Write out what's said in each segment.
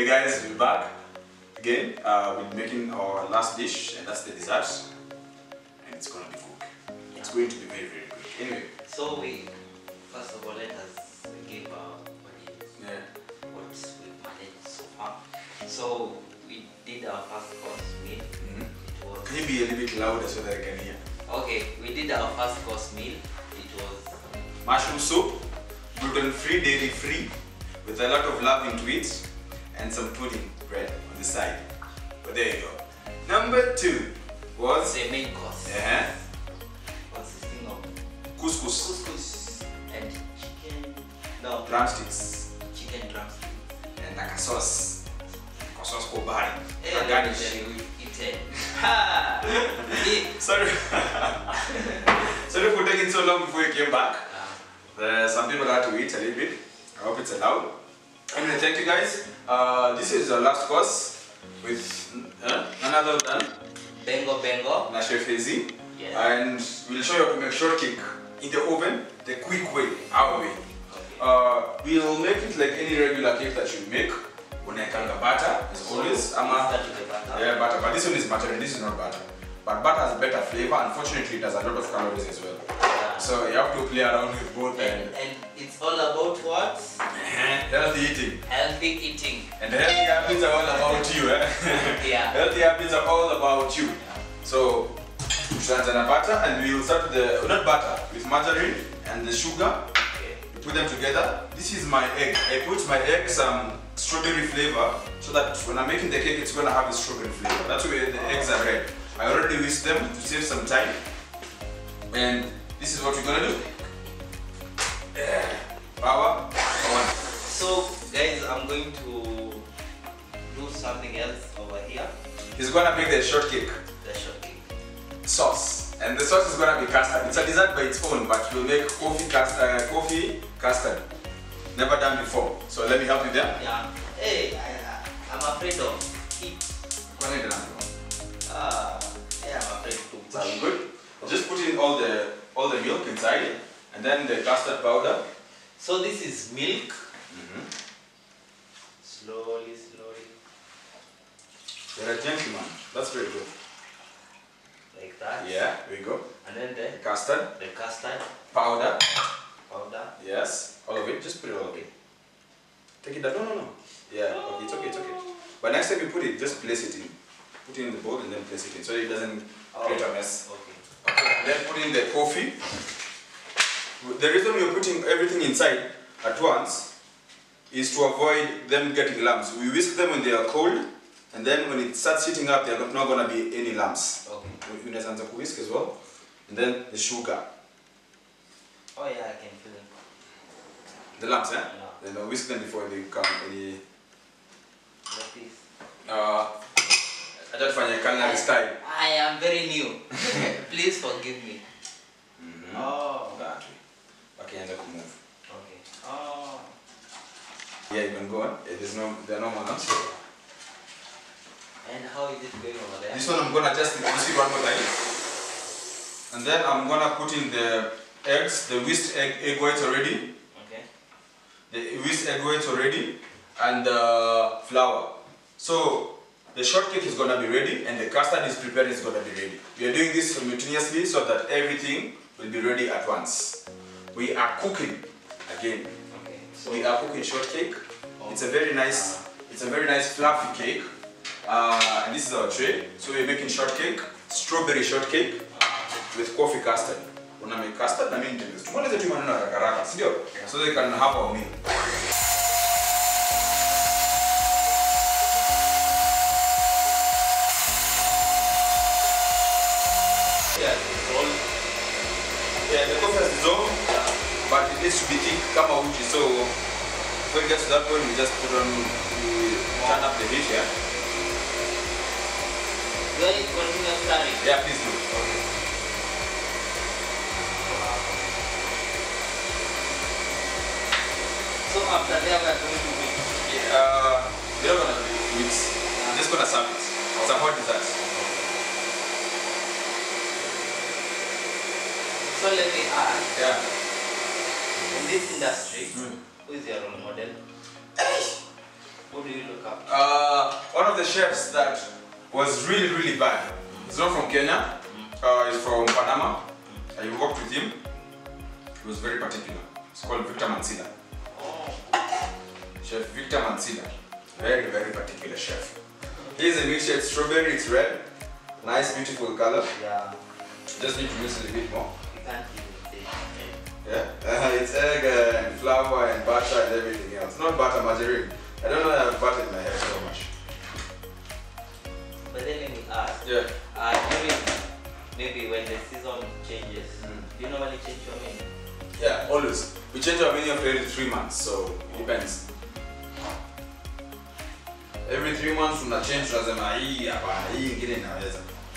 Hey guys, we're back again. We're making our last dish, and that's the dessert. And it's gonna be quick. It's going to be very, very quick. Anyway. So we first of all let us give our audience what we've managed so far. So we did our first course meal. It was Can you be a little bit louder so that I can hear? okay. We did our first course meal. It was Mushroom soup, gluten-free, dairy-free, with a lot of love into it, and some pudding bread on the side. But there you go. Number 2 was the main course. Consisting of couscous and chicken. No, drumsticks chicken drumsticks. and like a sauce. A sauce called bari. Hey, A garnish. we've eaten. Sorry. Sorry for taking so long before you came back. Some people had to eat a little bit. I hope it's allowed. Anyway, thank you guys. This is our last course with none other than Bengo. Chef Hezy. Yes. And we'll show you how to make shortcake in the oven, the quick way, our way. Okay. We'll make it like any regular cake that you make. Unaekanga butter, as always. Yeah, butter. But this one is butter and this is not butter. But butter has better flavor. Unfortunately, it has a lot of calories as well. Yeah. So you have to play around with both. And it's all about what? Healthy eating. Healthy eating. And healthy habits are all about you. Yeah. Healthy habits are all about you. So, Shanzana butter, and we will start with the, not butter, with margarine and the sugar. Okay. We put them together. This is my egg. I put my egg some strawberry flavor so that when I'm making the cake, it's going to have a strawberry flavor. That's why the eggs are red. I already whisked them to save some time. And this is what we're going to do. Power on. So, guys, I'm going to do something else over here. He's going to make the shortcake. The shortcake. Sauce, and the sauce is going to be custard. It's a dessert by its own, but we'll make coffee custard. Never done before. So let me help you there. Yeah. Hey, I'm afraid of heat. Yeah, I'm afraid to. Sounds good. Just put in all the milk inside, and then the custard powder. So this is milk. Slowly. You're a gentleman. That's very good. Like that. Yeah, there we go. And then the Custard custard powder. powder. Yes, all of it. Just put it all of it. Take it down. No. Yeah, okay, it's okay. But next time you put it, just place it in. Put it in the bowl and then place it in so it doesn't create a mess. Okay. Then put in the coffee. The reason we're putting everything inside at once is to avoid them getting lumps. We whisk them when they are cold, and then when it starts heating up, there are not going to be any lumps. Okay. We need to whisk as well. And then the sugar. Oh yeah, I can feel it. The lumps, eh? Yeah. Then I whisk them before they become any. Like this. I don't find a culinary style. I am very new. Please forgive me. Oh. That way. Okay, and I can move. Okay. Oh. Yeah, you can go on. There are no more lumps. And how is it going over there? This one I'm gonna just mix it one more time. And then I'm gonna put in the eggs, the whisked egg whites already. Okay. The whisked egg whites already, and the flour. So the shortcake is gonna be ready, and the custard is prepared, is gonna be ready. We are doing this simultaneously so that everything will be ready at once. We are cooking again. Okay. So we are cooking shortcake. It's a very nice, fluffy cake. And this is our tray. So we're making shortcake, strawberry shortcake with coffee custard. When I make custard, I mean so they can have our meal. Yeah, the coffee has dissolved, but it needs to be thick, kama uji. So when it gets to that point, we just put on, we turn up the heat, yeah? Do I continue stirring? Yeah, please do. Okay. So after that we are going to mix. We're not going to mix. We're just going to serve it. It's a hot dessert. So let me ask. Yeah. In this industry, who is your role model? Who Who do you look up? One of the chefs that was really bad. He's not from Kenya. He's from Panama. I worked with him. He was very particular. It's called Victor Mansida. Oh. Chef Victor Mansida. Very particular chef. Here's a milkshake strawberry. It's red. Nice, beautiful color. Yeah. Just need to mix it a bit more. You can't even say Yeah. It's egg and flour and butter and everything else. Not butter, margarine. I don't know. I have butter in my hair so much. But then let me ask. Yeah. Maybe when the season changes, do you normally change your menu? Yeah, always. We change our menu every 3 months, so it depends. Every 3 months tunachange, tunasema hii hapana, hii ingine inaweza.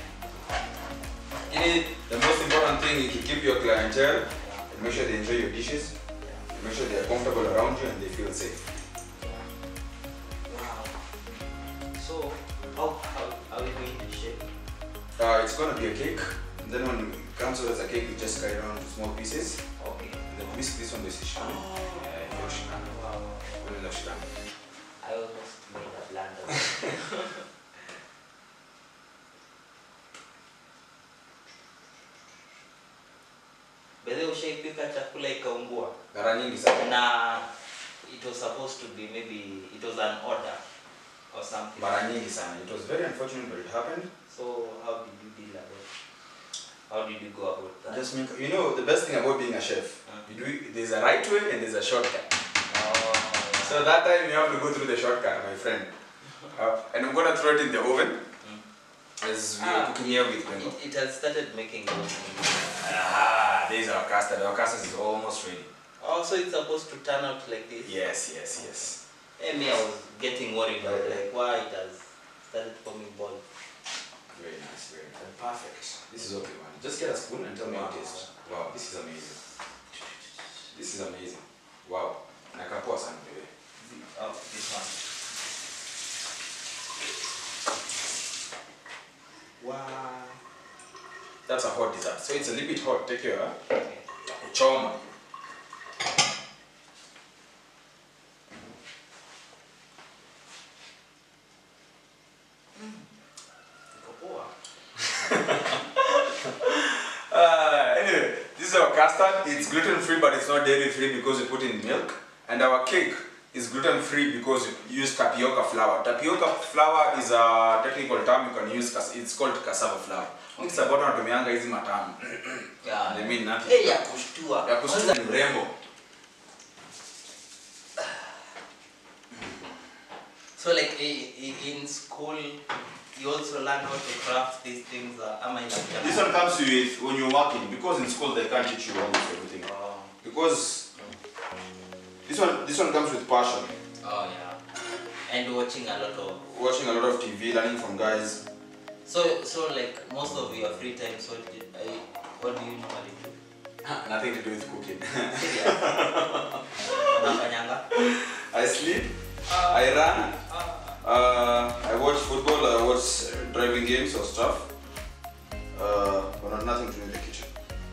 The most important thing is to keep your clientele and make sure they enjoy your dishes, make sure they are comfortable around you and they feel safe. Wow. So, how are we going to shape? It's going to be a cake. And then when it comes out as a cake, we just cut it down to small pieces. Okay. And then this one is shikani. Wow. I almost made a blunder. Bele ushaipika chakula ikaungua. Mara nyingi sana. Na it was supposed to be maybe it was an order or something. Mara nyingi sana. It was very unfortunate, but it happened. So how did you deal about it? How did you go about that? Just make, you know, the best thing about being a chef, you do it, there's a right way and there's a shortcut. Oh, yeah. So that time you have to go through the shortcut, my friend. And I'm gonna throw it in the oven as we are cooking here with bengo. It has started making those things. There's our custard. Our custard is almost ready. Oh, so it's supposed to turn out like this? Yes. Hey, me, I was getting worried about like why it has started forming balls. Very nice. Perfect. This is okay, man. Just get a spoon and tell me how it tastes. Wow, this is amazing. This is amazing. Wow. Nakapoa sana baby. Oh, this one. Wow. That's a hot dessert. So it's a little bit hot. Take your Okay. choma. Anyway, this is our custard. It's gluten-free, but it's not dairy-free because we put in milk. And our cake is gluten-free because we use tapioca flour. Tapioca flour is a technical term you can use. It's called cassava flour. It's about natumianga hizi matamu. Yeah. They mean nothing. Hey, ya kushtua. Ya kushtua ni urembo. So like in school, you also learn how to craft these things. This one comes with when you're working, because in school they can't teach you almost everything. Because this one comes with passion. Oh yeah. And watching a lot of TV, learning from guys. So like most of your free time, what do you normally do? Nothing to do with cooking. I sleep, I run, I watch football, I watch driving games or stuff. But nothing to do with the kitchen.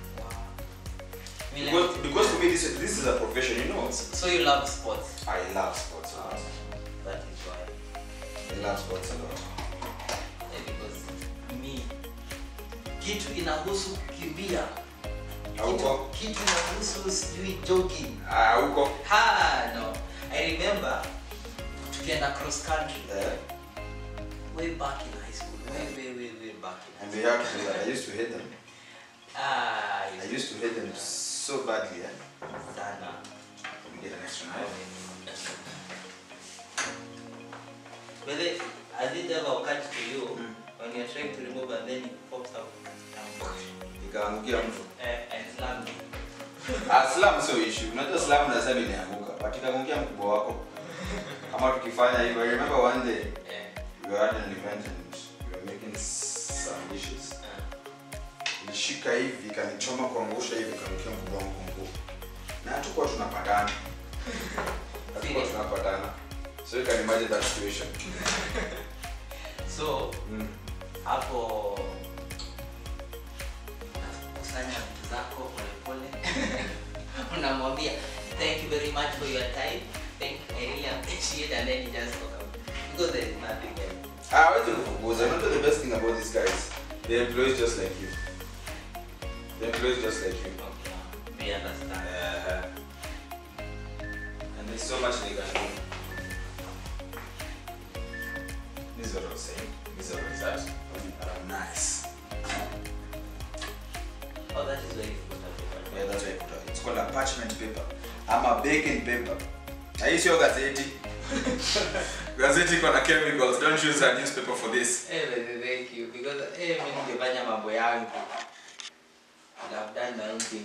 Wow. Because for me this is a profession, you know. So you love sports? I love sports a lot. That is why. I love sports a lot. Yeah, because me, kitu inahusu kukimbia. Kitu inahusu sijui jogging. Uko? No. I remember tukienda cross country. Yeah. Way back in high school. Way back in high school. And they have to do that. I used to hate them. I used to hate them so badly, yeah. Sana. Can we get an extra knife? But then, I did have a catch to you when you're trying to remove and then it pops out. Ikaangukia mtu. And slam me. Slam so issue. Unajua slam na sema imeanguka. But ikaangukia mkubwa wako. Kama tukifanya hivyo, I remember one day we were at an event and we were making some dishes. Nilishika hivi kanichoma kuangusha hivi kaangukia mkubwa wangu mkuu. Na hatukuwa tunapatana. So you can imagine that situation. So, hapo kusanya vitu zako pole. Unamwambia, thank you very much for your time. I really appreciate it and then he just walk out. Because there is nothing else. I want to propose. I know the best thing about these guys. The employees just like you. The employees just like you. Okay. We understand. And there's so much they can do. This is what I was saying. This is what is that. Nice. Oh, that is where you put a paper. Yeah, that's why I put it. It's called a parchment paper. I'm a baking paper. I use your gazeti. Gazeti kona chemicals. Don't use a newspaper for this. Hey, thank you. Because mimi ningefanya mambo yangu. I've done my own thing.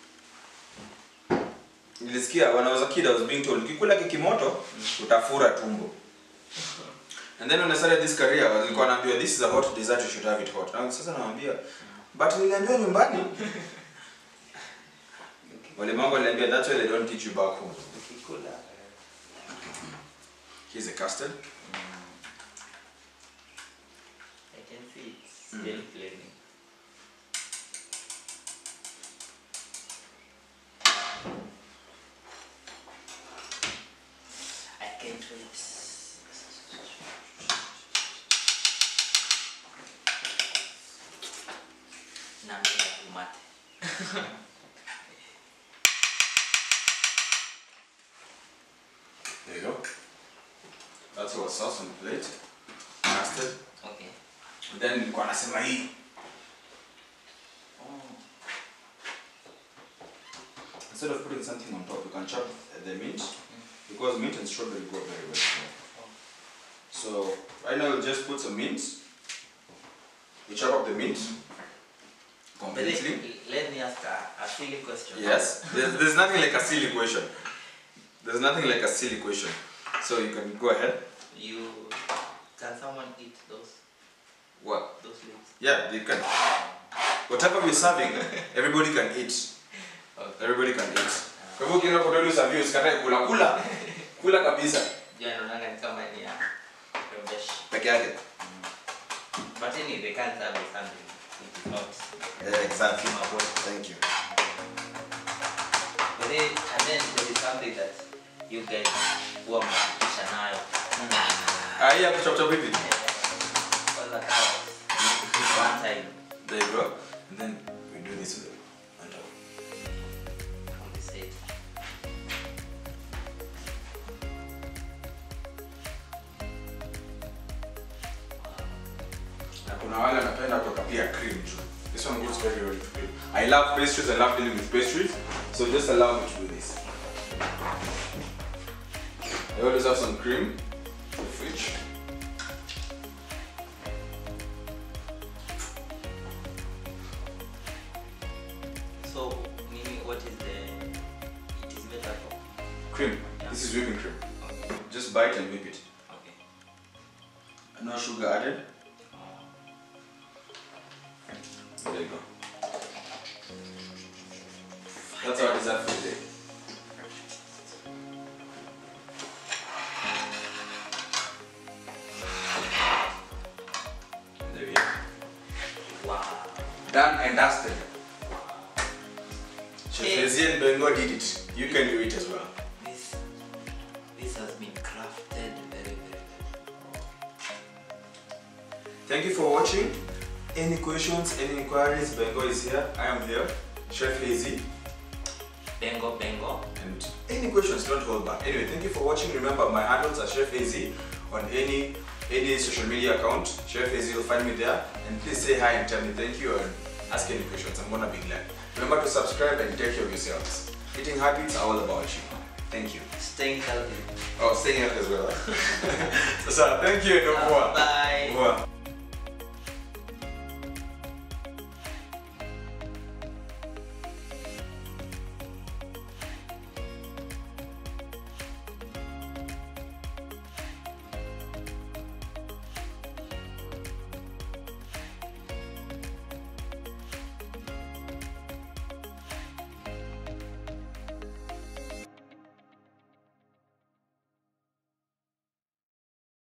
Nilisikia when I was a kid I was being told ukikula kikimoto utafura tumbo. And then when I started this career walikuwa wanaambia this is a hot dessert, you should have it hot. Na sasa naambia but niliambiwa nyumbani. Wale mambo waliambia that's why they don't teach you back home. Ukikula. Here's a custard. I can see it's very flaming. I can't wait. Namia kumate. There you go. That's our sauce on the plate. Custard. Okay. And then nilikuwa nasema hii. Instead of putting something on top, you can chop the mint because mint and strawberry go very well together. So right now we'll just put some mint. We chop up the mint completely. Let me ask a silly question. Yes, there's nothing like a silly question. There's nothing like a silly question. So you can go ahead. Can someone eat those? What? Those leaves? Yeah, they can. Whatever we're serving, everybody can eat. Okay. Everybody can eat. Kwa hivyo kila kutoli usavio usikatae kula. Kula kabisa. Jana unaona ni kama ni ya rembesh. Peke yake. But anyway, they can't serve you something which is not. Exactly. Thank you. But then, and then there is something that you guys huwa mnakisha nayo. Yeah, chop it. For the carrots. One time. There you go. And then we do this with it on top. On the side. Na kuna wale wanapenda kuweka pia cream too. This one goes very well to cream. I love pastries, I love dealing with pastries. So just allow me to do this. I always have some cream in the fridge. So, meaning what is it is better for? Cream. Yeah. This is whipping cream. Okay. Just bite and whip it. Okay. No sugar added. There you go. That's our dessert for today. There we go. Wow. Done and dusted. Chef Hezy and Bengo did it. You can do it as well. This has been crafted very, very well. Thank you for watching. Any questions, any inquiries, Bengo is here. I am here. Chef Hezy. Bengo. And any questions, don't hold back. Anyway, thank you for watching. Remember, my handles are Chef Hezy on any social media account. Chef Hezy, you'll find me there. And please say hi and tell me thank you and ask any questions. I'm gonna be glad. Remember to subscribe and take care of yourselves. Eating habits are all about you. Thank you. Staying healthy. Oh, staying healthy as well. So, thank you. Bye. Bye.